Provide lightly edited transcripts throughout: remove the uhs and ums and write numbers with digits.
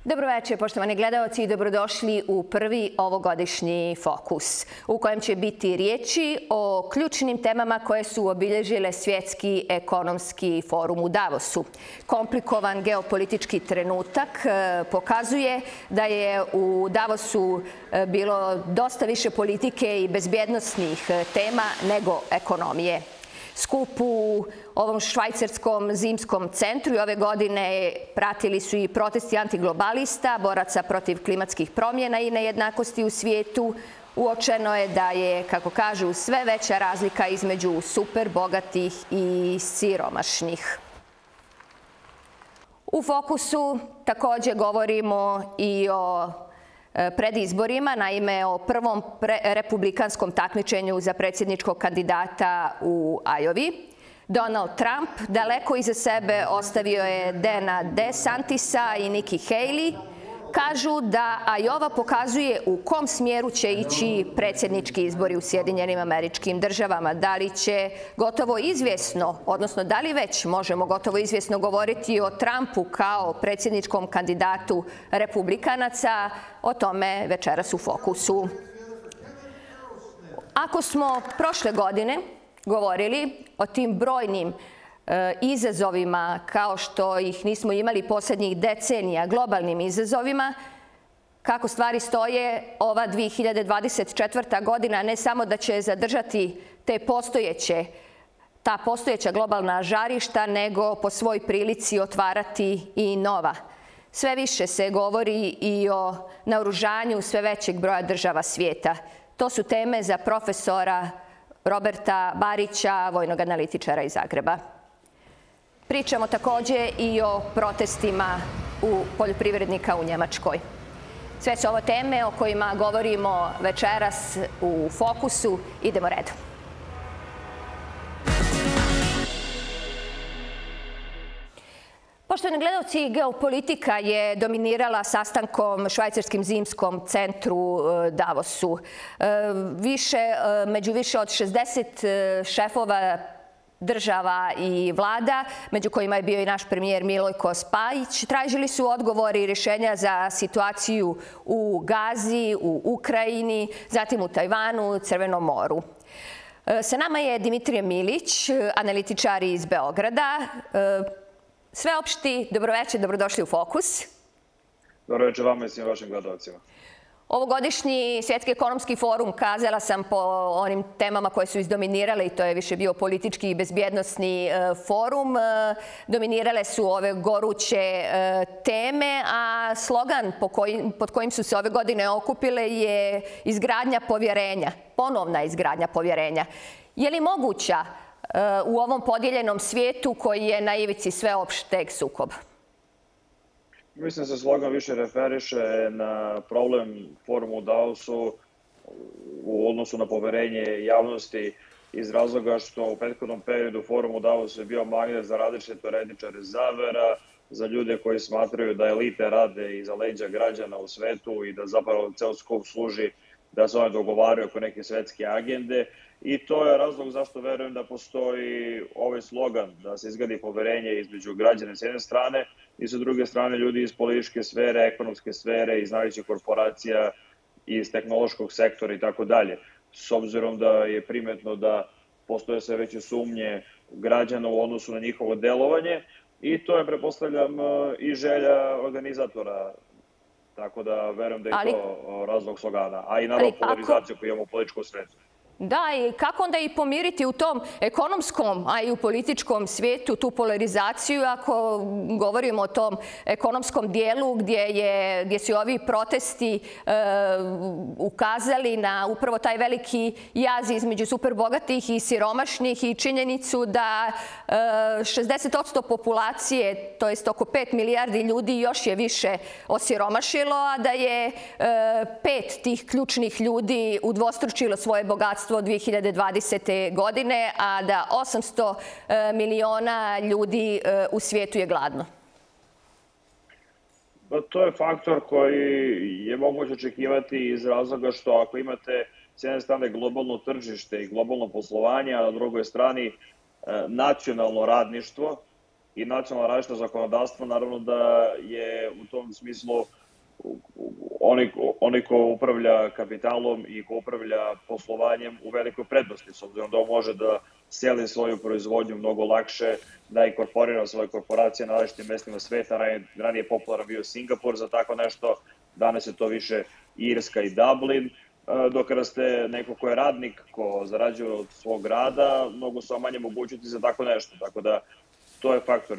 Dobroveče, poštovani gledaoci, i dobrodošli u prvi ovogodišnji Fokus, u kojem će biti riječi o ključnim temama koje su obilježile Svjetski ekonomski forum u Davosu. Komplikovan geopolitički trenutak pokazuje da je u Davosu bilo dosta više politike i bezbjednosnih tema nego ekonomije. Skup u ovom švajcarskom zimskom centru i ove godine pratili su i protesti antiglobalista, boraca protiv klimatskih promjena i nejednakosti u svijetu. Uočeno je da je, kako kažu, sve veća razlika između super bogatih i siromašnih. U Fokusu također govorimo i o predizborima, naime o prvom republikanskom takmičenju za predsjedničkog kandidata u Ajovi. Donald Trump daleko iza sebe ostavio je Dana DeSantisa i Nikki Haley. Kažu da Ajova pokazuje u kom smjeru će ići predsjednički izbori u Sjedinjenim Američkim Državama. Da li će gotovo izvjesno, odnosno da li već možemo gotovo izvjesno govoriti o Trumpu kao predsjedničkom kandidatu republikanaca, o tome večeras u Fokusu. Ako smo prošle godine govorili o tim brojnim izazovima kao što ih nismo imali posljednjih decenija, globalnim izazovima, kako stvari stoje, ova 2024. godina ne samo da će zadržati ta postojeća globalna žarišta, nego po svoj prilici otvarati i nova. Sve više se govori i o naoružanju sve većeg broja država svijeta. To su teme za profesora Roberta Barića, vojnog analitičara iz Zagreba. Pričamo također i o protestima poljoprivrednika u Njemačkoj. Sve su ovo teme o kojima govorimo večeras u Fokusu. Idemo redom. Poštovani gledalci, geopolitika je dominirala sastankom švajcarskim zimskom centru Davosu. Među više od 60 šefova država i vlada, među kojima je bio i naš premijer Milojko Spajić, tražili su odgovori i rješenja za situaciju u Gazi, u Ukrajini, zatim u Tajvanu, Crvenom moru. Sa nama je Dimitrije Milić, analitičar iz Beograda. Sveopšti, dobroveče, dobrodošli u Fokus. Dobroveče vama i svim vašim gledalcima. Ovogodišnji Svjetski ekonomski forum, kazala sam po onim temama koje su izdominirale, i to je više bio politički i bezbjednosni forum, dominirale su ove goruće teme, a slogan pod kojim su se ove godine okupile je izgradnja povjerenja, ponovna izgradnja povjerenja. Je li moguća u ovom podijeljenom svijetu koji je na ivici sveopšteg sukoba? Mislim da se slogan više referiše na problem foruma u Davosu u odnosu na poverenje javnosti iz razloga što u prethodnom periodu forum u Davosu je bio magnet za različite teoretičare zavera, za ljude koji smatraju da elite rade iza leđa građana u svetu i da zapravo ceo skup služi da se one dogovaraju oko neke svetske agende. I to je razlog zašto verujem da postoji ovaj slogan da se izgradi poverenje između građana s jedne strane i sa druge strane ljudi iz političke sfere, ekonomske sfere, iz najvećih korporacija, iz tehnološkog sektora i tako dalje. S obzirom da je primetno da postoje sve veće sumnje građana u odnosu na njihovo delovanje i to je, pretpostavljam, i želja organizatora. Tako da verujem da je to razlog slogana, a i naravno polarizaciju koju imamo u političkom svijetu. Da, i kako onda i pomiriti u tom ekonomskom, a i u političkom svijetu tu polarizaciju ako govorimo o tom ekonomskom dijelu gdje su ovi protesti ukazali na upravo taj veliki jaz između superbogatih i siromašnih i činjenicu da 60% populacije, to jest oko 5 milijardi ljudi, još je više osiromašilo, a da je 5 tih ključnih ljudi udvostručilo svoje bogatstvo 2020. godine, a da 800 miliona ljudi u svijetu je gladno. To je faktor koji je moguće očekivati iz razloga što ako imate s jedne strane globalno tržište i globalno poslovanje, a na drugoj strani nacionalno radništvo i nacionalno različito zakonodavstvo, naravno da je u tom u smislu onaj ko upravlja kapitalom i ko upravlja poslovanjem u velikoj prednosti, s obzirom da on može da seli svoju proizvodnju mnogo lakše, da inkorporira svoje korporacije na različitim mestima sveta. Ranije popularan bio Singapur za tako nešto, danas je to više Irska i Dublin, dok kada ste neko ko je radnik, ko zarađuje od svog rada, mnogo su vam manje mogućnosti za tako nešto. Tako da to je faktor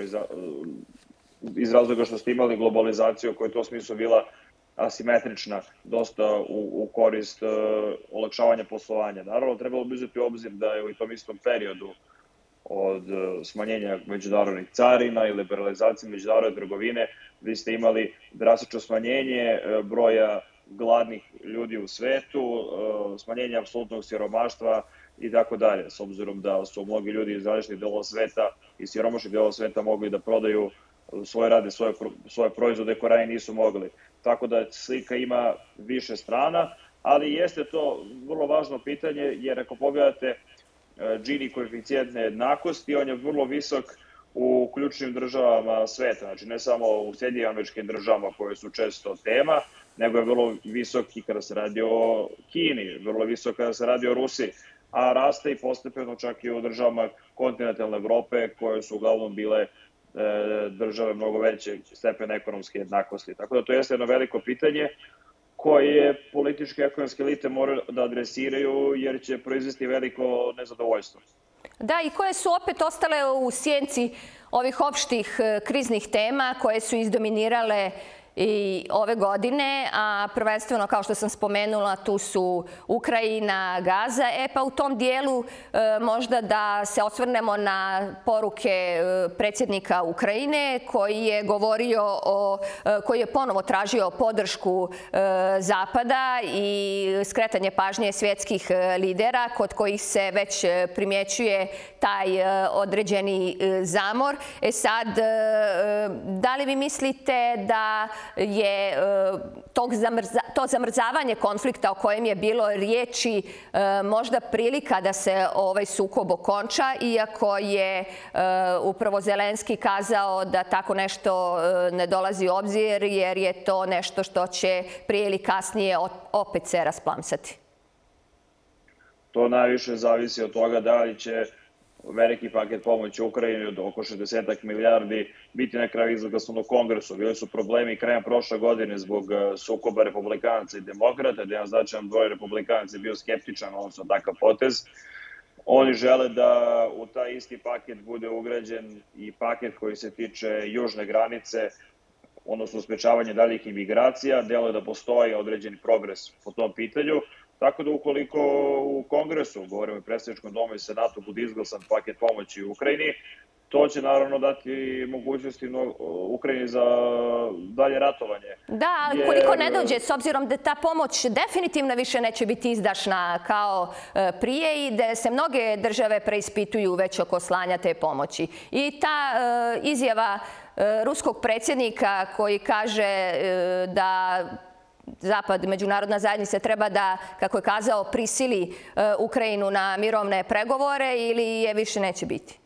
iz razloga što ste imali globalizaciju koja je u tom smislu bila asimetrična, dosta u korist olakšavanja poslovanja. Naravno, trebalo bi uzeti u obzir da je u tom istom periodu od smanjenja međunarodnih carina i liberalizacije međunarodne trgovine, vi ste imali drastično smanjenje broja gladnih ljudi u svetu, smanjenje apsolutnog siromaštva i tako dalje, s obzirom da su mnogi ljudi iz različitih delova sveta i siromašnih delova sveta mogli da prodaju svoje rade, svoje proizvode koje ranije nisu mogli. Tako da slika ima više strana, ali jeste to vrlo važno pitanje, jer ako pogledate Gini koeficijent nejednakosti, on je vrlo visok u ključnim državama sveta, znači ne samo u Sjedinjenim Američkim Državama koje su često tema, nego je vrlo visok i kada se radi o Kini, vrlo visok kada se radi o Rusiji, a raste i postepeno čak i u državama kontinentalne Evrope koje su uglavnom bile države mnogo veće stepena ekonomske jednakosti. Tako da to jeste jedno veliko pitanje koje političke i ekonomske elite moraju da adresiraju jer će proizvesti veliko nezadovoljstvo. Da, i koje su opet ostale u sjenci ovih opštih kriznih tema koje su izdominirale i ove godine, a prvenstveno, kao što sam spomenula, tu su Ukrajina, Gaza. Pa u tom dijelu možda da se osvrnemo na poruke predsjednika Ukrajine koji je govorio koji je ponovo tražio podršku Zapada i skretanje pažnje svjetskih lidera kod kojih se već primjećuje taj određeni zamor. Sad, da li vi mislite da je to zamrzavanje konflikta o kojem je bilo riječi možda prilika da se ovaj sukob okonča, iako je upravo Zelenski kazao da tako nešto ne dolazi u obzir, jer je to nešto što će prije ili kasnije opet se rasplamsati? To najviše zavisi od toga da li će veliki paket pomoći Ukrajini od oko 60 milijardi biti na kraju izglasan u Kongresu. Bili su problemi krajem prošle godine zbog sukoba republikanaca i demokrata, da jedan značajan broj republikanaca je bio skeptičan odnosno takav potez. Oni žele da u taj isti paket bude ugrađen i paket koji se tiče južne granice, odnosno sprečavanje daljih imigracija. Delo je da postoji određeni progres po tom pitanju. Tako da ukoliko u Kongresu, govorimo i predsjedničkom domu i Senatu, bude izglasan paket pomoći Ukrajini, to će naravno dati mogućnosti Ukrajini za dalje ratovanje. Da, ali koliko ne dođe, s obzirom da ta pomoć definitivno više neće biti izdašna kao prije i da se mnoge države preispituju već oko slanja te pomoći. I ta izjava ruskog predsjednika koji kaže da Zapad, međunarodna zajednica treba da, kako je kazao, prisili Ukrajinu na mirovne pregovore ili je više neće biti?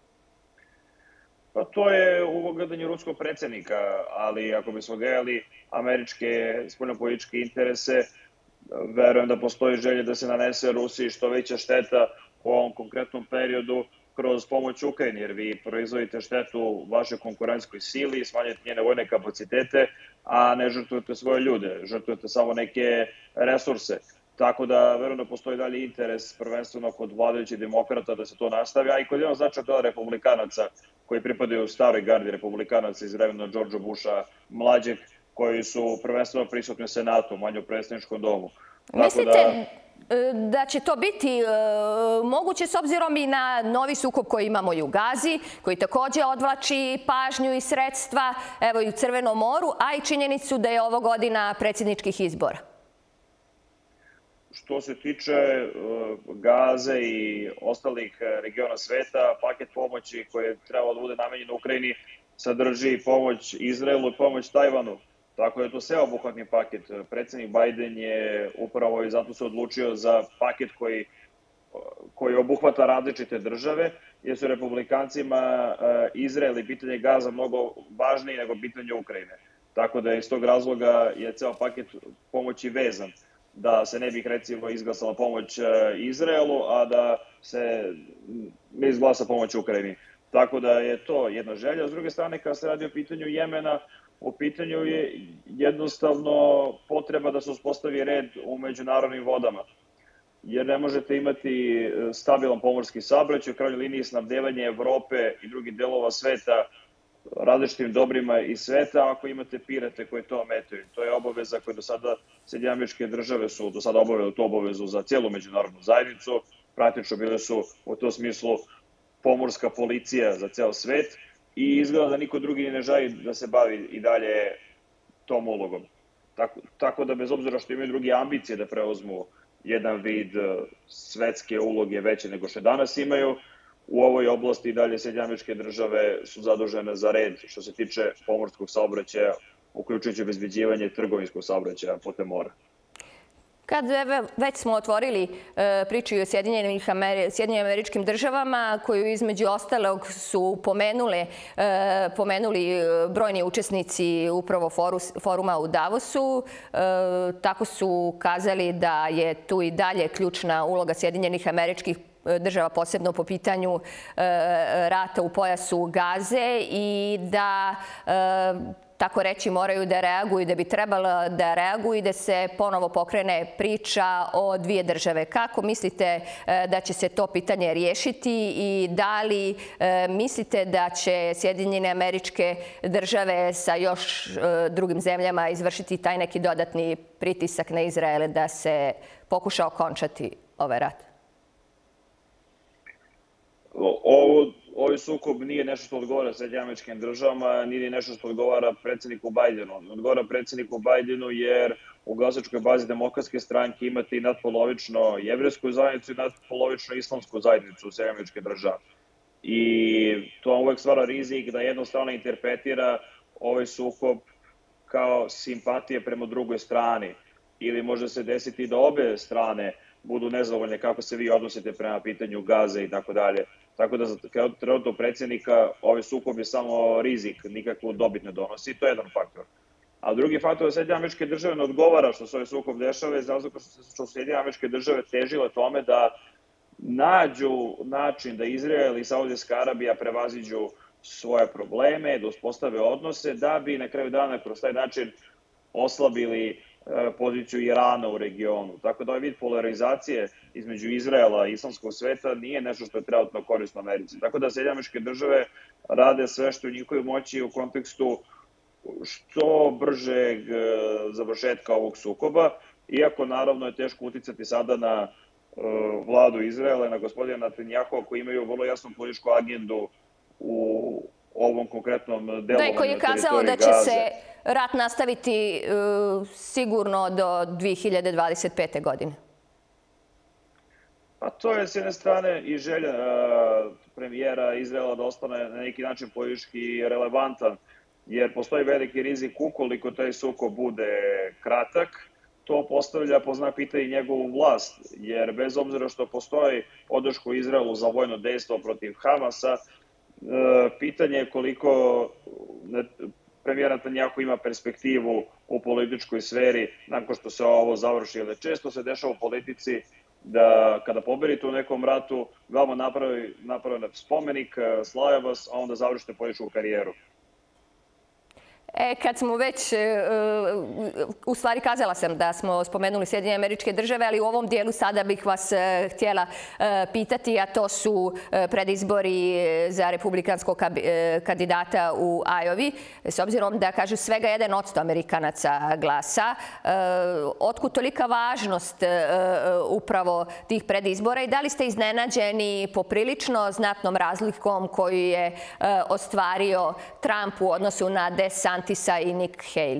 Pa to je u ogledanju ruskog predsjednika, ali ako bismo gledali američke spoljnopolitičke interese, verujem da postoji želje da se nanese Rusiji što veća šteta u ovom konkretnom periodu kroz pomoć Ukrajini, jer vi proizvodite štetu vašoj konkurentskoj sili, smanjujete njene vojne kapacitete, a ne žrtvujete svoje ljude, žrtvujete samo neke resurse. Tako da verujem da postoji dalje interes prvenstveno kod vladajućih demokrata da se to nastavi, a i kod jednog značajnog dela republikanaca koji pripadaju staroj gardi republikanaca iz vremena Georgea Busha mlađeg, koji su prvenstveno prisutni u Senatu, manje u predsjedničkom domu. Mislite da će to biti moguće s obzirom i na novi sukob koji imamo i u Gazi, koji također odvlači pažnju i sredstva, evo i u Crvenom moru, a i činjenicu da je ovo godina predsjedničkih izbora? Što se tiče Gaze i ostalih regiona sveta, paket pomoći koji je trebalo da bude namenjen Ukrajini sadrži pomoć Izraelu i pomoć Tajvanu. Tako da je to sveobuhvatni paket. Predsjednik Biden je upravo i zato se odlučio za paket koji obuhvata različite države, jer su republikancima Izrael i pitanje Gaza mnogo važniji nego pitanje Ukrajine. Tako da iz tog razloga je ceo paket pomoći vezan, da se ne bi recimo izglasala pomoć Izraelu, a da se ne izglasa pomoć Ukrajini. Tako da je to jedna želja. S druge strane, kada se radi o pitanju Jemena, u pitanju je jednostavno potreba da se uspostavi red u međunarodnim vodama. Jer ne možete imati stabilan pomorski saobraćaj, u krajnjoj liniji snabdevanje Evrope i drugih delova sveta različitim dobrima iz sveta, ako imate pirate koji to ometaju. To je obaveza koju do sada Sjedinjene Američke Države su do sada obavile tu obavezu za cijelu međunarodnu zajednicu. Praktično bile su u tom smislu pomorska policija za ceo svet i izgleda da niko drugi ne želi da se bavi i dalje tom ulogom. Tako da bez obzira što imaju drugi ambicije da preuzmu jedan vid svetske uloge veće nego što danas imaju, u ovoj oblasti i dalje Sjedinjene Američke Države su zadužene za red što se tiče pomorskog saobraćaja, uključujući obezbeđivanje trgovinskog saobraćaja putem mora. Kad već smo otvorili priču o Sjedinjenim Američkim Državama, koju između ostalog su pomenuli brojni učesnici upravo foruma u Davosu, tako su kazali da je tu i dalje ključna uloga Sjedinjenih Američkih Država, posebno po pitanju rata u pojasu Gaze i da tako reći moraju da reaguju, da bi trebalo da reaguju i da se ponovo pokrene priča o dvije države. Kako mislite da će se to pitanje riješiti i da li mislite da će Sjedinjene Američke Države sa još drugim zemljama izvršiti taj neki dodatni pritisak na Izrael da se pokuša okončati ovaj rat? Ovaj sukob nije nešto što odgovara Sjedinjenim Američkim Državama, nije nešto što odgovara predsjedniku Bajdenu. Odgovara predsjedniku Bajdenu jer u glasačkoj bazi Demokratske stranke imate i nadpolovično jevrijsku zajednicu i nadpolovično islamsku zajednicu u Sjedinjenim Američkim Državama. I to vam uvek stvara rizik da jednostavno interpretira ovaj sukob kao simpatije prema drugoj strani. Ili može se desiti da obe strane budu nezadovoljne kako se vi odnosite prema pitanju Gaze i tako dalje. Tako da za trenutno predsjednika ovaj sukob je samo rizik, nikakvu dobit ne donosi, to je jedan faktor. A drugi faktor je da Sjedinjene Američke Države ne odgovara što se ovaj sukob dešava iz razloga što Sjedinjene Američke Države težile tome da nađu način da Izrael i Saudijska Arabija prevaziđu svoje probleme, da uspostave odnose, da bi na kraju dana kroz taj način oslabili poziciju Irana u regionu. Tako da ovaj vid polarizacije između Izraela i islamskog sveta nije nešto što je trenutno korisno Americi. Tako da Sjedinjene Američke Države rade sve što je u njihovoj moći u kontekstu što bržeg završetka ovog sukoba, iako naravno je teško uticati sada na vladu Izraela i na gospodina Netanjahua koji imaju vrlo jasnu političku agendu u ovom konkretnom delovanju na teritoriji Gaze. Da, koji je kazao da će se rat nastaviti sigurno do 2025. godine. A to je s jedne strane i želja premijera Izraela da ostane na neki način politički relevantan, jer postoji veliki rizik ukoliko taj sukob bude kratak, to postavlja po znak pitanja i njegovu vlast, jer bez obzira što postoji podrška Izraelu za vojno dejstvo protiv Hamasa, pitanje je koliko premijer Netanjahu ima perspektivu u političkoj sferi nakon što se ovo završi. Jer često se dešava u politici da kada pobedite u nekom ratu, vama napravi spomenik, slave vas, a onda završite političku karijeru. Kad smo već, u stvari kazala sam da smo spomenuli Sjedinjene Američke Države, ali u ovom dijelu sada bih vas htjela pitati, a to su predizbori za republikanskog kandidata u Ajovi. S obzirom da, kažu, svega 1% Amerikanaca glasa, otkud tolika važnost upravo tih predizbora i da li ste iznenađeni poprilično znatnom razlikom koju je ostvario Trump u odnosu na DeSantis i Nick Haley?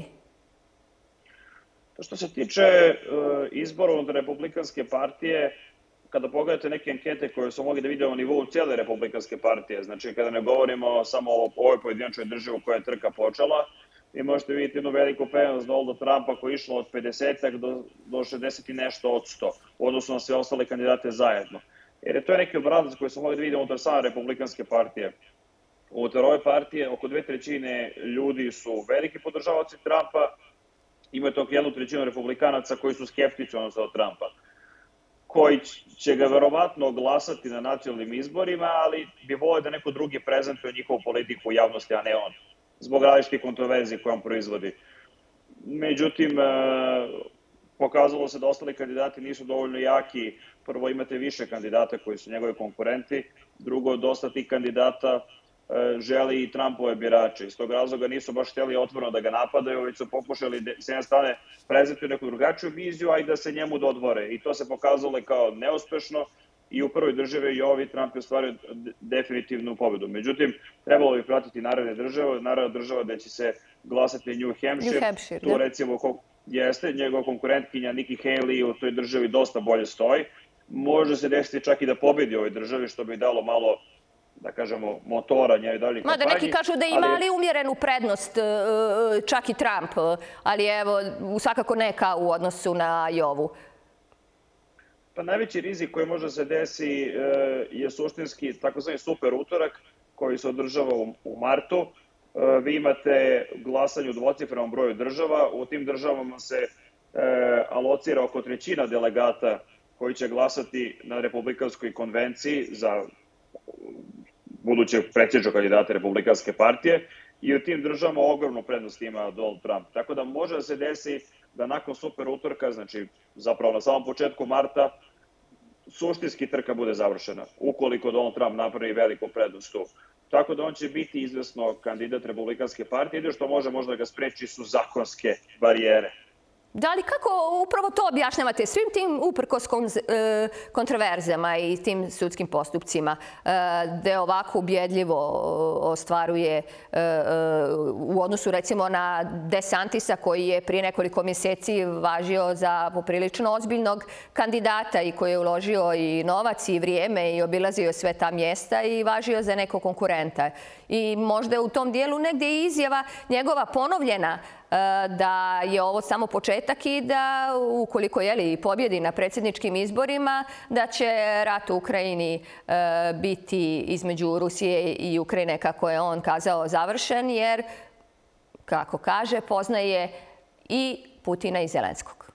Što se tiče izbora od Republikanske partije, kada pogledate neke ankete koje su mogli da vidimo na nivou cijele Republikanske partije, znači kada ne govorimo samo o ovoj pojedinačnoj državi koja je trka počela, vi možete vidjeti jednu veliku prednost Donalda Trumpa koja je išla od 50 do 60 i nešto od 100 u odnosu na sve ostale kandidate zajedno. Jer to je neki obrazac koji smo mogli da vidimo unutar same Republikanske partije. Unutar ove partije oko 2/3 ljudi su veliki podržavaoci Trumpa, imate oko 1/3 republikanaca koji su skeptični od Trumpa, koji će ga verovatno glasati na nacionalnim izborima, ali bi volio da neko drugi prezentuje njihovu politiku u javnosti, a ne on, zbog različitih kontroverzija koje on proizvodi. Međutim, pokazalo se da ostali kandidati nisu dovoljno jaki. Prvo, imate više kandidata koji su njegovi konkurenti, drugo, dosta tih kandidata želi i Trumpove birače. Iz tog razloga nisu baš htjeli otvoreno da ga napadaju, već su pokušali da s jedne strane prezentuju neku drugačiju viziju, a i da se njemu dodvore. I to se pokazalo kao neuspešno i u prvoj državi i ovi Trump je ostvario definitivnu pobedu. Međutim, trebalo bi pratiti naredne države, naravno država da će se glasati New Hampshire. Tu recimo jeste njegova konkurentkinja Nikki Haley u toj državi dosta bolje stoji. Može se desiti čak i da pobedi u ovoj državi, što bi dalo malo, da kažemo, motora njoj dalje kampanji. Mada neki kažu da ima ali umjerenu prednost čak i Trump, ali evo, svakako neka u odnosu na Iovu. Pa najveći rizik koji može se desi je suštinski takozvani super utorak koji se održava u martu. Vi imate glasanje u dvocifrenom broju država. U tim državama se alocira oko 1/3 delegata koji će glasati na republikanskoj konvenciji za budućeg predsjedničkog kandidata Republikanske partije i u tim državama ogromnu prednost ima Donald Trump. Tako da može da se desi da nakon super utorka, znači zapravo na samom početku marta, suštinski trka bude završena, ukoliko Donald Trump napravi veliku prednost tu. Tako da on će biti izvesno kandidat Republikanske partije, jedino što može možda da ga spreči su zakonske barijere. Da li kako upravo to objašnjavate svim tim uprkos kontroverzama i tim sudskim postupcima gde ovako ubjedljivo ostvaruje u odnosu recimo na DeSantisa koji je prije nekoliko mjeseci važio za poprilično ozbiljnog kandidata i koji je uložio i novac i vrijeme i obilazio sve ta mjesta i važio za nekog konkurenta. I možda je u tom dijelu negdje i izjava njegova ponovljena da je ovo samo početak i da ukoliko pobjedi na predsjedničkim izborima, da će rat u Ukrajini biti između Rusije i Ukrajine, kako je on kazao, završen, jer, kako kaže, poznaje i Putina i Zelenskog.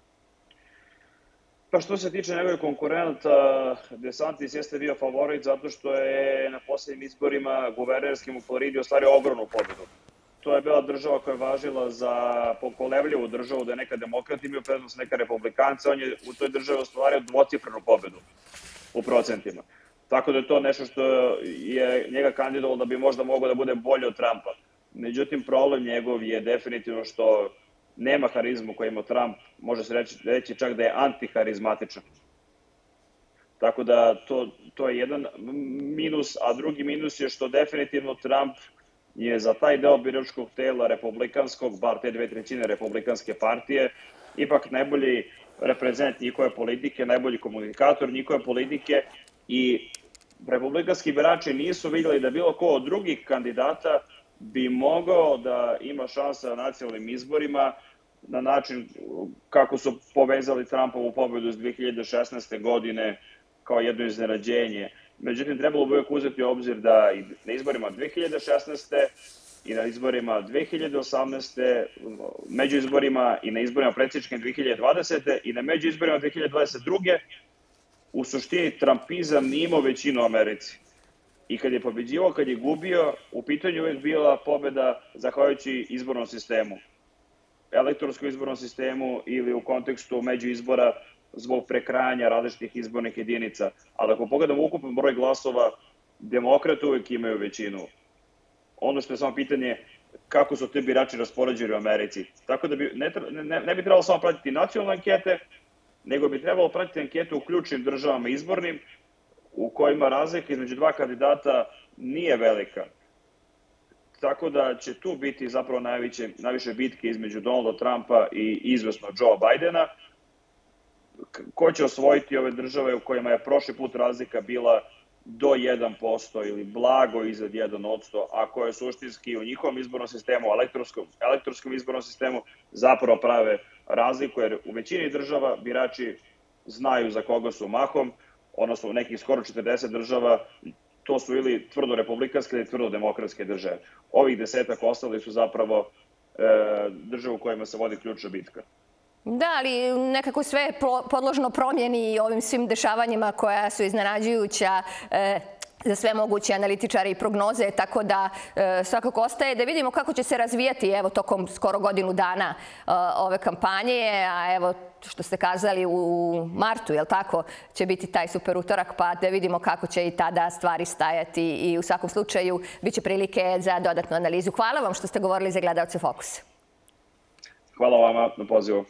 Pa što se tiče njegove konkurenta, DeSantis jeste bio favorit zato što je na posljednjim izborima guvernerskim u Floridi ostvario ogromnu pobedu. To je bila država koja je važila za pokolevljivu državu, da je neka demokrat imao prednost, neka republikanca. On je u toj državi ostvario dvocifrenu pobedu u procentima. Tako da je to nešto što je njega kandidovalo da bi možda mogao da bude bolje od Trumpa. Međutim, problem njegov je definitivno što nema harizmu koju ima Trump, može se reći čak da je antiharizmatičan. Tako da to je jedan minus, a drugi minus je što definitivno Trump je za taj deo biračkog tela republikanskog, bar te 2/3 republikanske partije, ipak najbolji reprezent njihove politike, najbolji komunikator njihove politike i republikanski birači nisu vidjeli da bilo ko od drugih kandidata bi mogao da ima šansa na nacionalnim izborima na način kako su povezali Trumpovu pobedu iz 2016. godine kao jedno iznenađenje. Međutim, trebalo bi uvijek uzeti u obzir da i na izborima 2016. i na izborima 2018. među izborima i na izborima predsjedničkim 2020. i na među izborima 2022. u suštini Trumpizam nije imao većinu u Americi. I kad je pobeđivao, kad je gubio, u pitanju uvijek bila pobjeda zahvaljujući izbornom sistemu. Elektronskom izbornom sistemu ili u kontekstu među izbora zbog prekrajanja različitih izbornih jedinica. Ali ako pogledamo ukupan broj glasova, demokrate uvijek imaju većinu. Ono što je samo pitanje kako su ti birači raspoređeni u Americi. Tako da ne bi trebalo samo pratiti nacionalne ankete, nego bi trebalo pratiti ankete u ključnim državama izbornim, u kojima razlika između dva kandidata nije velika. Tako da će tu biti zapravo najviše bitke između Donalda Trumpa i izvesno Joe Bidena. Ko će osvojiti ove države u kojima je prošli put razlika bila do 1% ili blago iznad 1%, a koje suštinski u njihovom izbornom sistemu, elektronskom izbornom sistemu, zapravo prave razliku, jer u većini država birači znaju za koga su mahom, odnosno u nekih skoro 40 država to su ili tvrdo republikanske ili tvrdo demokratske države. Ovih 10 ostali su zapravo države u kojima se vodi ključna bitka. Da, ali nekako sve je podložno promjeni i ovim svim dešavanjima koja su iznenađujuća za sve moguće analitičare i prognoze, tako da svakako ostaje da vidimo kako će se razvijati evo tokom skoro godinu dana ove kampanje, a evo što ste kazali u martu, jel tako, će biti taj super utorak, pa da vidimo kako će i tada stvari stajati i u svakom slučaju bit će prilike za dodatnu analizu. Hvala vam što ste govorili za gledalce Fokusa. Hvala vama na pozivu.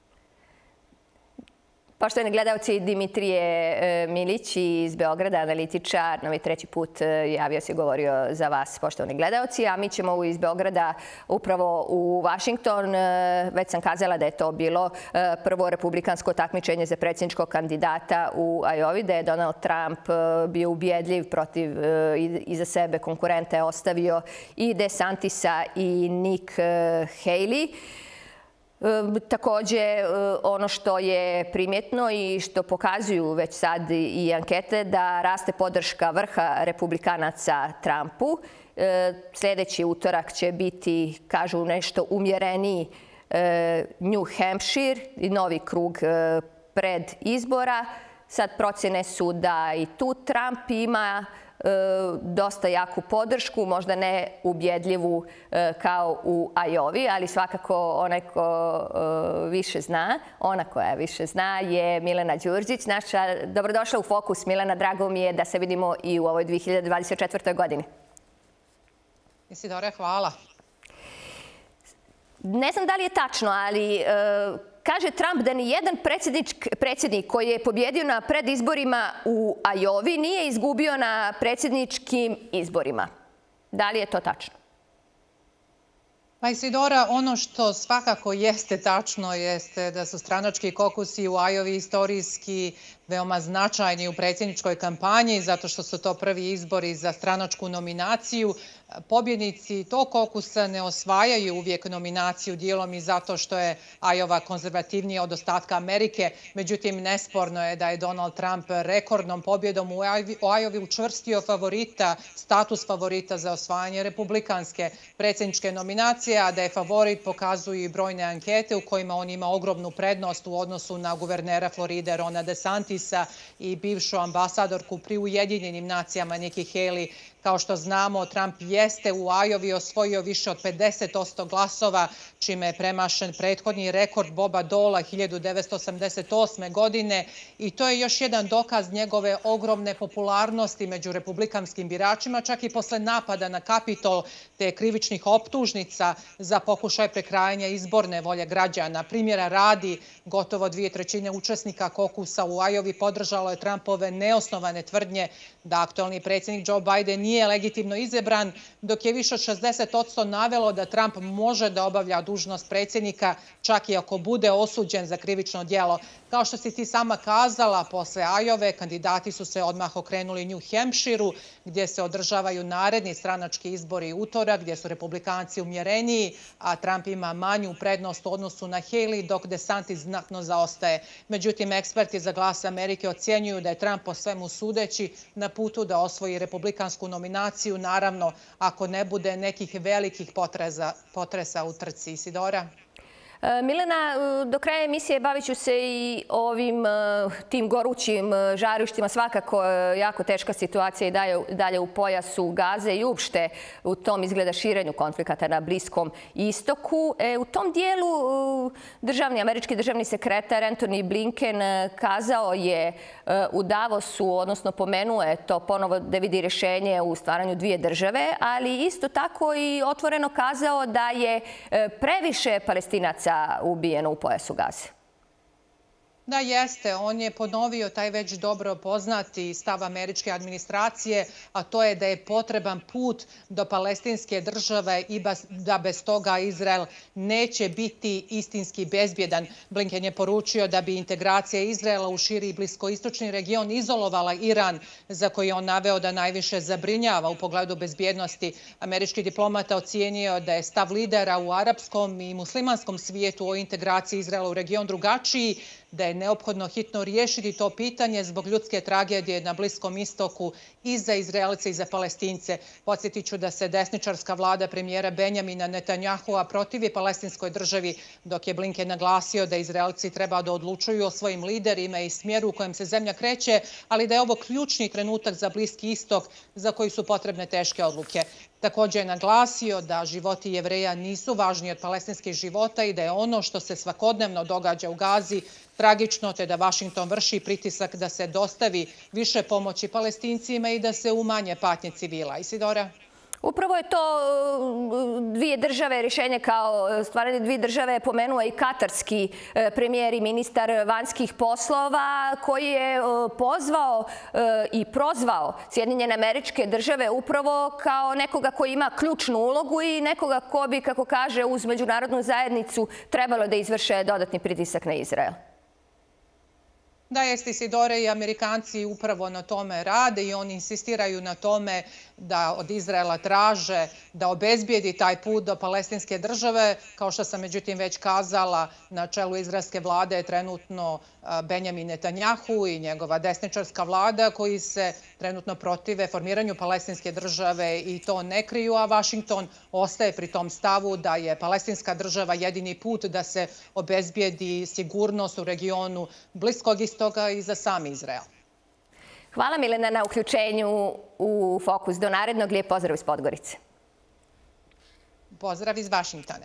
Poštovani gledalci, Dimitrije Milić iz Beograda, analitičar, novi treći put javio se i govorio za vas, poštovani gledalci, a mi ćemo iz Beograda upravo u Vašington. Već sam kazala da je to bilo prvo republikansko takmičenje za predsjedničkog kandidata u Ajovi, da je Donald Trump bio ubjedljiv protiv iza sebe konkurenta, je ostavio i DeSantisa i Nick Haley. Također, ono što je primjetno i što pokazuju već sad i ankete, da raste podrška vrha republikanaca Trumpu. Sljedeći utorak će biti, kažu, nešto umjereniji New Hampshire i novi krug pred izbora. Sad procjene su da i tu Trump ima dosta jaku podršku, možda ne ubjedljivu kao u Ajovi, ali svakako onaj ko više zna, ona koja više zna je Milena Đurđić. Naša dobrodošla u Fokus. Milena, drago mi je da se vidimo i u ovoj 2024. godini. Isidore, hvala. Ne znam da li je tačno, ali kaže Trump da ni jedan predsjednik koji je pobjedio na predizborima u Ajovi nije izgubio na predsjedničkim izborima. Da li je to tačno? Pa Isidora, ono što svakako jeste tačno jeste da su stranački kokusi u Ajovi istorijski veoma značajni u predsjedničkoj kampanji, zato što su to prvi izbori za stranačku nominaciju. Pobjednici tog kokusa ne osvajaju uvijek nominaciju, dijelom i zato što je Ajova konzervativnija od ostatka Amerike. Međutim, nesporno je da je Donald Trump rekordnom pobjedom u Ajovi učvrstio status favorita za osvajanje republikanske predsjedničke nominacije, a da je favorit pokazuju i brojne ankete u kojima on ima ogromnu prednost u odnosu na guvernera Floride Rona DeSantisa i bivšu ambasadorku pri Ujedinjenim nacijama Nikki Haley. Kao što znamo, Trump jeste u Ajovi osvojio više od 50% glasova, čime je premašen prethodni rekord Boba Dola 1988. godine i to je još jedan dokaz njegove ogromne popularnosti među republikanskim biračima, čak i posle napada na Kapitol te krivičnih optužnica za pokušaj prekrajanja izborne volje građana. Primjera radi, gotovo 2/3 učesnika kokusa u Ajovi podržalo je Trumpove neosnovane tvrdnje da aktualni predsjednik Joe Biden nije legitimno izabran, dok je više od 60% navelo da Trump može da obavlja dužnost predsjednika, čak i ako bude osuđen za krivično djelo. Kao što si ti sama kazala, posle Ajove kandidati su se odmah okrenuli New Hampshireu, gdje se održavaju naredni stranački izbori utorak, gdje su republikanci umjereniji, a Trump ima manju prednost u odnosu na Haley, dok DeSantis znatno zaostaje. Međutim, eksperti za Glas Amerike ocjenjuju da je Trump po svemu sudeći na putu da osvoji republikansku nominaciju, naravno ako ne bude nekih velikih potresa u trci. Isidora? Milena, do kraja emisije bavit ću se i tim gorućim žarištima. Svakako jako teška situacija i dalje u pojasu Gaze i uopšte u tom izgleda širenju konflikata na Bliskom istoku. U tom dijelu američki državni sekretar Antony Blinken kazao je u Davosu, odnosno pomenuo je to ponovo da vidi rješenje u stvaranju dvije države, ali isto tako i otvoreno kazao da je previše Palestinaca ubijeno u pojasu Gaze. Da, jeste. On je ponovio taj već dobro poznati stav američke administracije, a to je da je potreban put do palestinske države i da bez toga Izrael neće biti istinski bezbjedan. Blinken je poručio da bi integracija Izraela u širi bliskoistočni region izolovala Iran, za koji on naveo da najviše zabrinjava u pogledu bezbjednosti. Američki diplomata ocijenio da je stav lidera u arapskom i muslimanskom svijetu o integraciji Izraela u region drugačiji, da je neophodno hitno riješiti to pitanje zbog ljudske tragedije na Bliskom istoku i za Izraelce i za Palestince. Podsjetit ću da se desničarska vlada premijera Benjamina Netanjahua protivi palestinskoj državi, dok je Blinken naglasio da Izraelci treba da odlučuju o svojim liderima i smjeru u kojem se zemlja kreće, ali da je ovo ključni trenutak za Bliski istok za koji su potrebne teške odluke. Također je naglasio da životi Jevreja nisu važniji od palestinskih života i da je ono što se svakodnevno događa u Gazi tragično, te da Vašington vrši pritisak da se dostavi više pomoći Palestincima i da se umanje patnje civila. Isidora? Upravo je to dvije države rješenje kao stvaranje dvije države pomenuo i katarski premijer i ministar vanjskih poslova koji je pozvao i prozvao Sjedinjene Američke Države upravo kao nekoga koji ima ključnu ulogu i nekoga ko bi, kako kaže, uz međunarodnu zajednicu trebalo da izvrše dodatni pritisak na Izrael. Da, jeste, Isidore, i Amerikanci upravo na tome rade i oni insistiraju na tome da od Izraela traže da obezbijedi taj put do palestinske države. Kao što sam međutim već kazala, na čelu izraelske vlade je trenutno Benjamin Netanjahu i njegova desničarska vlada koji se trenutno protive formiranju palestinske države i to ne kriju, a Vašington ostaje pri tom stavu da je palestinska država jedini put da se obezbijedi sigurnost u regionu Bliskog istoka i za sam Izrael. Hvala Milena na uključenju u Fokus. Do narednog, lijep pozdrav iz Podgorice. Pozdrav iz Vašingtona.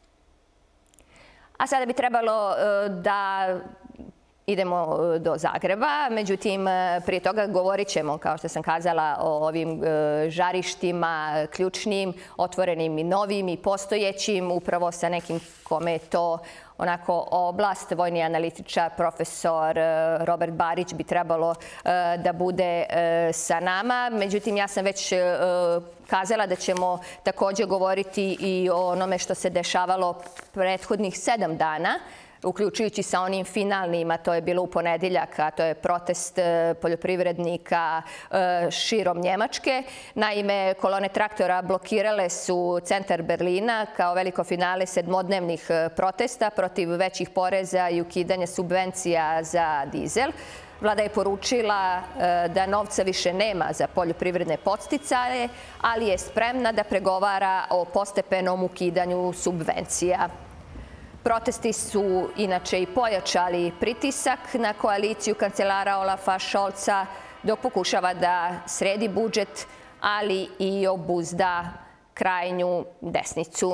A sada bi trebalo da idemo do Zagreba. Međutim, prije toga govorit ćemo, kao što sam kazala, o ovim žarištima ključnim, otvorenim i novim i postojećim, upravo sa nekim kome je to onako oblast. Vojni analitičar, profesor Robert Barić bi trebalo da bude sa nama. Međutim, ja sam već kazala da ćemo također govoriti i o onome što se dešavalo prethodnih 7 dana, uključujući sa onim finalnim, a to je bilo u ponedjeljak, a to je protest poljoprivrednika širom Njemačke. Naime, kolone traktora blokirale su centar Berlina kao veliko finale 7-dnevnih protesta protiv većih poreza i ukidanja subvencija za dizel. Vlada je poručila da novca više nema za poljoprivredne podsticaje, ali je spremna da pregovara o postepenom ukidanju subvencija. Protesti su inače i pojačali pritisak na koaliciju kancelara Olafa Scholza dok pokušava da sredi budžet, ali i obuzda krajnju desnicu.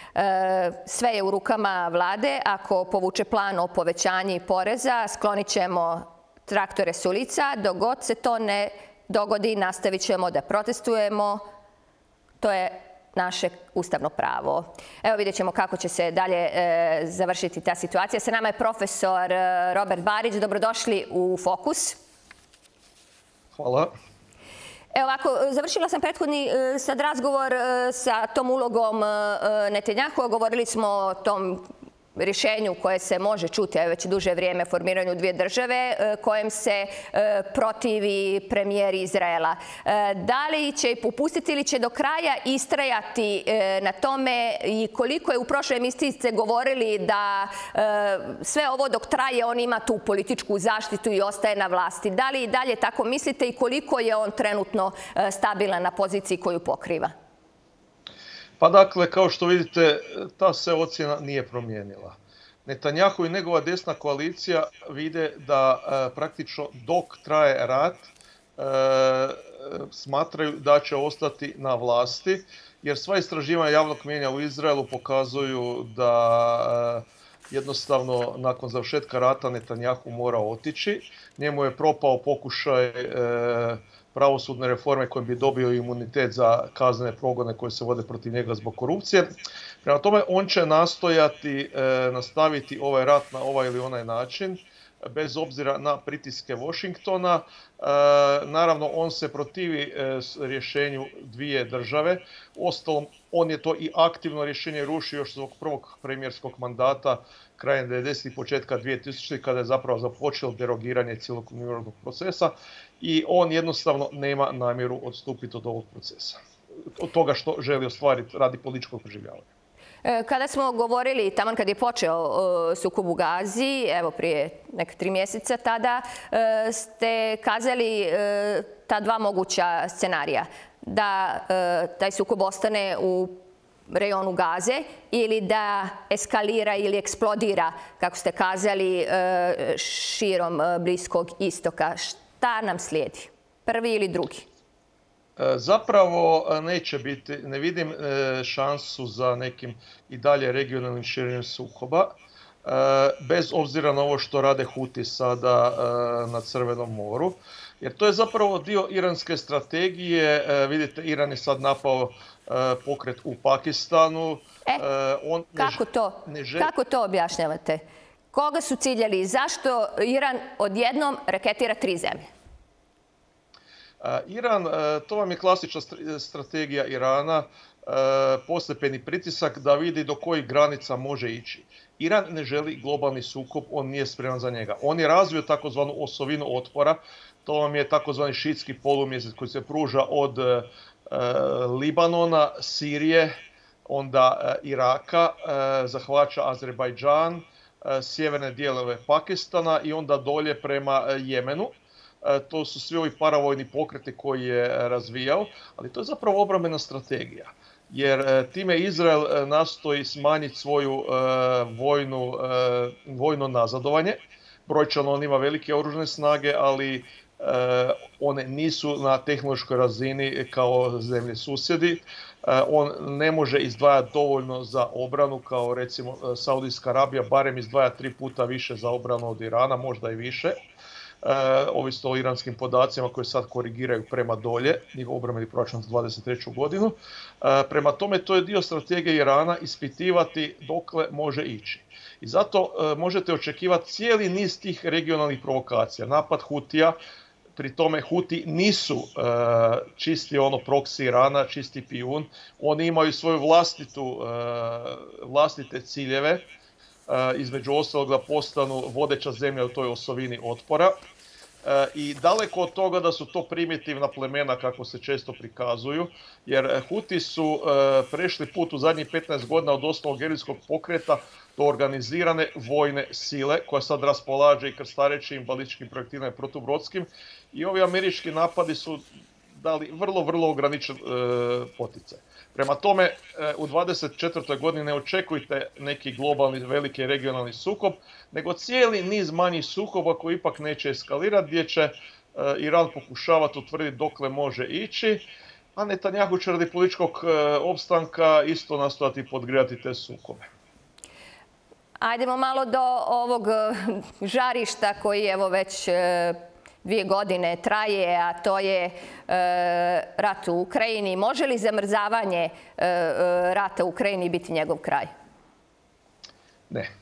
Sve je u rukama vlade. Ako povuče plan o povećanju poreza, sklonit ćemo traktore s ulica. Dok god se to ne dogodi, nastavit ćemo da protestujemo. To je naše ustavno pravo. Evo vidjet ćemo kako će se dalje završiti ta situacija. Sa nama je profesor Robert Barić. Dobrodošli u Fokus. Hvala. Evo ovako, završila sam prethodni sad razgovor sa tom ulogom Netanjahua. Govorili smo o tom rješenju koje se može čuti već duže vrijeme, formiranju dvije države, kojem se protivi premijer Izraela. Da li će popustiti ili će do kraja istrajati na tome i koliko je u prošloj emisiji ste govorili da sve ovo dok traje on ima tu političku zaštitu i ostaje na vlasti. Da li i dalje tako mislite i koliko je on trenutno stabilan na poziciji koju pokriva? Pa dakle, kao što vidite, ta se ocjena nije promijenila. Netanjahu i njegova desna koalicija vide da praktično dok traje rat smatraju da će ostati na vlasti, jer sva istraživanja javnog mnijenja u Izraelu pokazuju da jednostavno nakon završetka rata Netanjahu mora otići. Njemu je propao pokušaj pravosudne reforme kojim bi dobio imunitet za kaznene progone koje se vode protiv njega zbog korupcije. Prema tome, on će nastojati nastaviti ovaj rat na ovaj ili onaj način, bez obzira na pritiske Washingtona. Naravno, on se protivi rješenju dvije države. Uostalom, on je to i aktivno rješenje rušio još zbog prvog premijerskog mandata krajem 90-ih, početka 2000-ih, kada je zapravo započelo derogiranje cijelog mirovnog procesa i on jednostavno nema namjeru odstupiti od ovog procesa, od toga što želi ostvariti radi političkog preživljavanja. Kada smo govorili, taman kad je počeo sukob u Gazi, evo prije neka 3 mjeseca, tada ste kazali ta dva moguća scenarija. Da taj sukob ostane u rejonu Gaze ili da eskalira ili eksplodira, kako ste kazali, širom Bliskog istoka. Šta nam slijedi? Prvi ili drugi? Zapravo neće biti, ne vidim šansu za nekim i dalje regionalnim širenjem sukoba, bez obzira na ovo što rade Huti sada na Crvenom moru, jer to je zapravo dio iranske strategije. Vidite, Iran je sad napao pokret u Pakistanu. Kako to objašnjavate? Koga su ciljali? Zašto Iran odjednom raketira 3 zemlje? Iran, to vam je klasična strategija Irana, postepeni pritisak da vidi do kojih granica može ići. Iran ne želi globalni sukob, on nije spreman za njega. On je razvio takozvanu osovinu otpora, to vam je takozvani šiitski polumjesec koji se pruža od Libanona, Sirije, onda Iraka, zahvaća Azerbajdžan, sjeverne dijelove Pakistana i onda dolje prema Jemenu. To su svi ovi paravojni pokreti koji je razvijao, ali to je zapravo obrambena strategija. Jer time Izrael nastoji smanjiti svoju vojno nazadovanje. Brojčano on ima velike oružane snage, ali one nisu na tehnološkoj razini kao zemlje susjedi. On ne može izdvajati dovoljno za obranu kao recimo Saudijska Arabija, barem izdvaja 3 puta više za obranu od Irana, možda i više. Ovisno o iranskim podacima koji sad korigiraju prema dolje, njihov obrambeni proračun za 2023. godinu. Prema tome, to je dio strategije Irana ispitivati dokle može ići. I zato možete očekivati cijeli niz tih regionalnih provokacija. Napad Hutija, pri tome Huti nisu čisti proksi Irana, čisti pijun. Oni imaju svoju vlastite ciljeve, između ostalog da postanu vodeća zemlja u toj osovini otpora. I daleko od toga da su to primitivna plemena kako se često prikazuju, jer Huti su prešli put u zadnjih 15 godina od osnovnog gerilskog pokreta do organizirane vojne sile koja sad raspolaže i krstarećim balističkim projektilima i protubrodskim, i ovi američki napadi su dali vrlo ograničen poticaj. Prema tome, u 24. godini ne očekujte neki globalni, veliki regionalni sukob, nego cijeli niz manjih sukoba koji ipak neće eskalirati, gdje će Iran pokušavati utvrditi dokle može ići, a Netanjahu će radi političkog opstanka isto nastojati podgrijati te sukobe. Ajdemo malo do ovog žarišta koji evo već 2 godine traje, a to je rat u Ukrajini. Može li zamrzavanje rata u Ukrajini biti njegov kraj? Ne.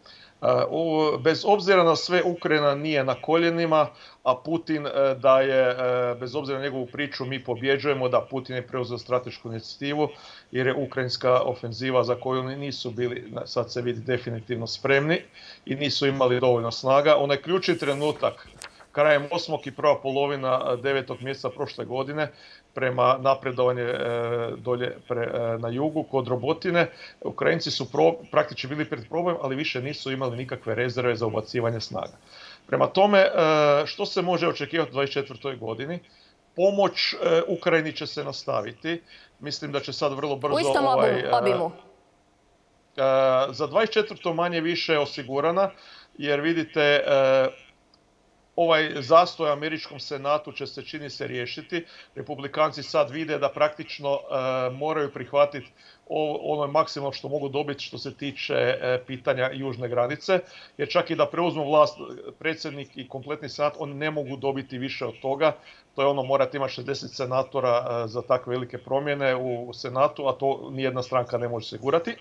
Bez obzira na sve, Ukrajina nije na koljenima, a Putin da je, bez obzira na njegovu priču, mi pobjeđujemo, da Putin je preuzeo stratešku inicijativu, jer je ukrajinska ofenziva za koju oni nisu bili, sad se vidi, definitivno spremni i nisu imali dovoljno snaga. Onaj ključni trenutak, krajem 8. i prva polovina 9. mjeseca prošle godine, prema napredovanje dolje na jugu kod Robotine, Ukrajinci su praktički bili pred problemom, ali više nisu imali nikakve rezerve za ubacivanje snaga. Prema tome, što se može očekivati u 2024. godini? Pomoć Ukrajini će se nastaviti. Mislim da će sad vrlo brzo... U istom obimu? Za 24. manje više osigurana, jer vidite... Ovaj zastoj u američkom senatu će se, čini se, riješiti. Republikanci sad vide da praktično moraju prihvatiti ono maksimalno što mogu dobiti što se tiče pitanja južne granice, jer čak i da preuzmu vlast predsjednik i kompletni senat, oni ne mogu dobiti više od toga. To je morate imati 60 senatora za takve velike promjene u senatu, a to nijedna stranka ne može osigurati.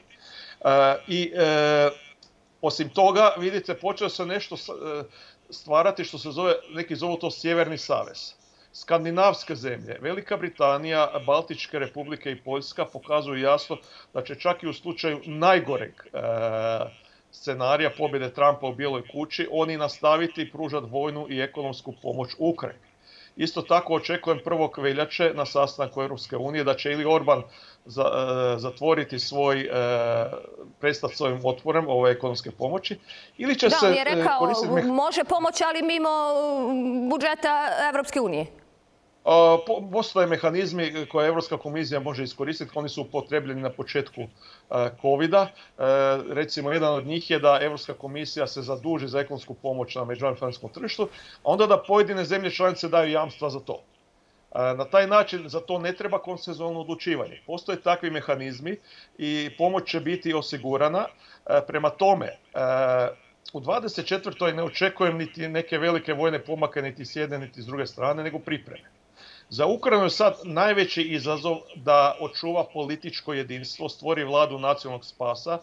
Osim toga, vidite, počeo se nešto stvarati što se zove, neki zovu to Sjeverni savez. Skandinavske zemlje, Velika Britanija, Baltičke republike i Poljska pokazuju jasno da će čak i u slučaju najgoreg scenarija pobjede Trumpa u Bijeloj kući oni nastaviti pružati vojnu i ekonomsku pomoć Ukrajini. Isto tako očekujem 1. veljače na sastanku Europske unije da će ili Orban zatvoriti prestati s ovim otvorem ove ekonomske pomoći, ili će se on je rekao, može pomoći, ali mimo budžeta Evropske unije. Postoje mehanizmi koje Europska komisija može iskoristiti, oni su upotrebljeni na početku COVID-a. Recimo, jedan od njih je da Europska komisija se zaduži za ekonomsku pomoć na međunarodnom financijskom tržištu, a onda da pojedine zemlje članice daju jamstva za to. Na taj način za to ne treba konsenzualno odlučivanje. Postoje takvi mehanizmi i pomoć će biti osigurana. Prema tome, u 24. ne očekujem niti neke velike vojne pomake niti s jedne niti s druge strane, nego pripreme. Za Ukrajinu je sad najveći izazov da očuva političko jedinstvo, stvori vladu nacionalnog spasa,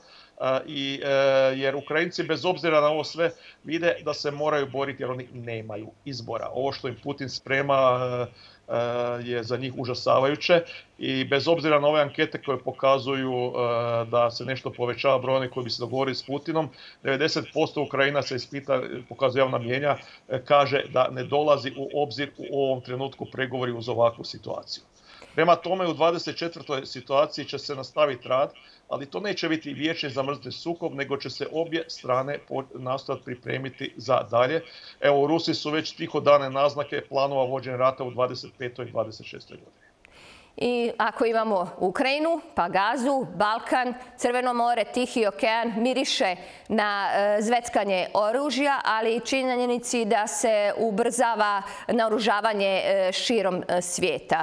jer Ukrajinci bez obzira na ovo sve vide da se moraju boriti jer oni nemaju izbora. Ovo što im Putin sprema je za njih užasavajuće i bez obzira na ove ankete koje pokazuju da se nešto povećava broj onih koji bi se dogovorili s Putinom, 90% Ukrajina se ispita, pokazuje javna mnijenja, kaže da ne dolazi u obzir u ovom trenutku pregovori uz ovakvu situaciju. Prema tome, u 24. situaciji će se nastaviti rad, ali to neće biti vječni zamrznuti sukob, nego će se obje strane nastojati pripremiti za dalje. Evo, u Rusiji su već tiho dane naznake planova vođenja rata u 25. i 26. godini. I ako imamo Ukrajinu, pa Gazu, Balkan, Crveno more, Tihi okean, miriše na zveckanje oružja, ali i činjenici da se ubrzava naoružavanje širom svijeta.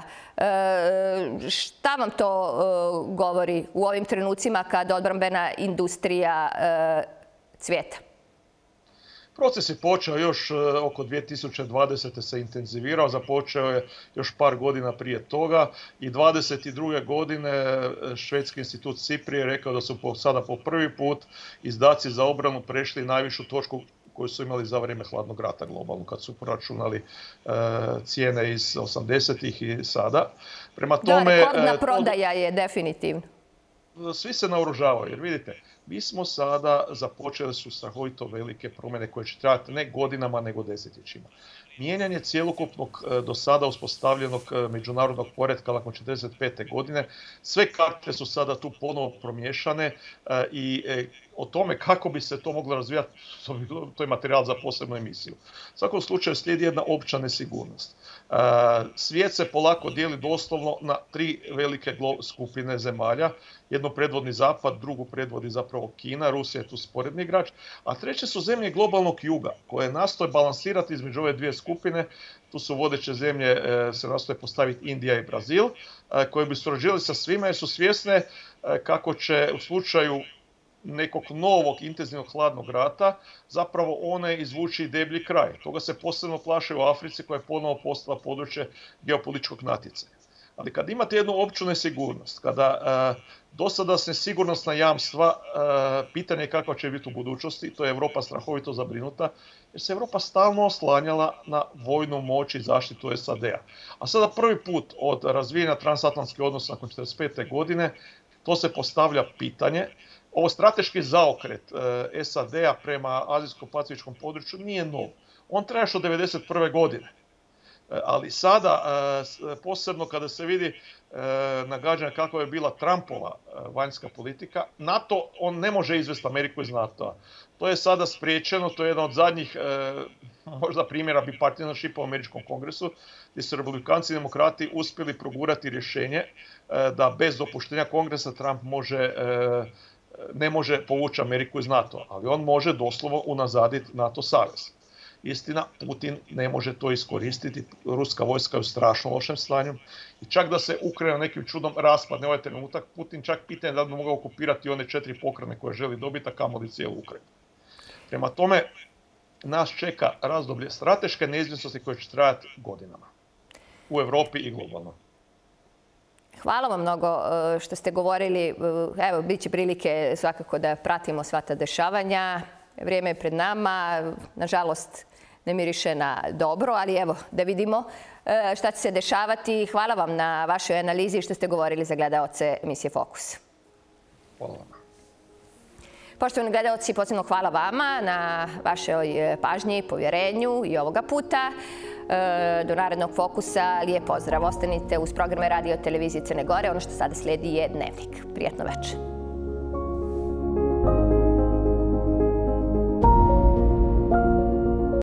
Šta vam to govori u ovim trenucima kad odbrambena industrija cvjeta? Proces je počeo još oko 2020. se intenzivirao, započeo je još par godina prije toga i 22. godine Švedski institut SIPRI je rekao da su sada po prvi put izdaci za obranu prešli najvišu točku koju su imali za vrijeme hladnog rata globalno, kad su proračunali cijene iz 80-ih i sada. Prema tome, rekordna prodaja je definitivno. Svi se naoružavaju, jer vidite, mi smo sada započeli su strahovito velike promjene koje će trajati ne godinama, nego desetljećima. Mijenjanje cjelokupnog do sada uspostavljenog međunarodnog poretka nakon 1945. godine, sve karte su sada tu ponovo promiješane i o tome kako bi se to moglo razvijati, to je materijal za posebnu emisiju. U svakom slučaju slijedi jedna opća nesigurnost. Svijet se polako dijeli doslovno na tri velike skupine zemalja. Jedno predvodi Zapad, drugu predvodi zapravo Kina, Rusija je tu sporedni igrač, a treće su zemlje globalnog juga koje nastoje balansirati između ove dvije skupine. Tu su vodeće zemlje, se nastoje postaviti Indija i Brazil, koje bi surađivali sa svima jer su svjesne kako će u slučaju nekog novog intenzivnog hladnog rata zapravo one izvući deblji kraj. Toga se posebno plaše u Africi koja je ponovo postala područje geopolitičkog natjecanja. Ali kad imate jednu opću nesigurnost, kada dosadašnja sigurnosna jamstva, pitanje je kakva će biti u budućnosti, to je Europa strahovito zabrinuta, jer se Europa stalno oslanjala na vojnu moć i zaštitu SAD-a. A sada prvi put od razvijenja transatlantskih odnosa nakon 1945. godine, to se postavlja pitanje. Ovo strateški zaokret SAD-a prema azijsko-pacifičkom području nije nov. On traje još od 1991. godine. Ali sada, posebno kada se vidi nagađanja kakva je bila Trumpova vanjska politika, NATO, on ne može izvesti Ameriku iz NATO-a. To je sada spriječeno, to je jedan od zadnjih možda primjera bipartnershipa u američkom kongresu, gdje su republikanci i demokrati uspjeli progurati rješenje da bez dopuštenja kongresa Trump ne može povući Ameriku iz NATO-a, ali on može doslovno unazaditi NATO savez. Istina, Putin ne može to iskoristiti, ruska vojska je u strašno lošem stanju i čak da se Ukrajina nekim čudom raspadne ovaj trenutak, Putin čak pitanje da bi mogao okupirati one 4 pokrajine koje želi dobiti, a kamoli cijelu Ukrajinu. Prema tome, nas čeka razdoblje strateške neizvjesnosti koje će trajati godinama u Europi i globalno. Hvala vam mnogo što ste govorili. Evo, bit će prilike svakako da pratimo sva ta dešavanja. Vrijeme je pred nama. Nažalost, ne miriše na dobro, ali evo, da vidimo šta će se dešavati. Hvala vam na vašoj analizi što ste govorili za gledaoce emisije Fokus. Hvala vam. Poštovani gledalci, posebno hvala vama na vašoj pažnji, povjerenju i ovoga puta. Do narednog Fokusa, lijep pozdrav. Ostanite uz programe Radio Televizije Crne Gore. Ono što sada slijedi je Dnevnik. Prijetno večer.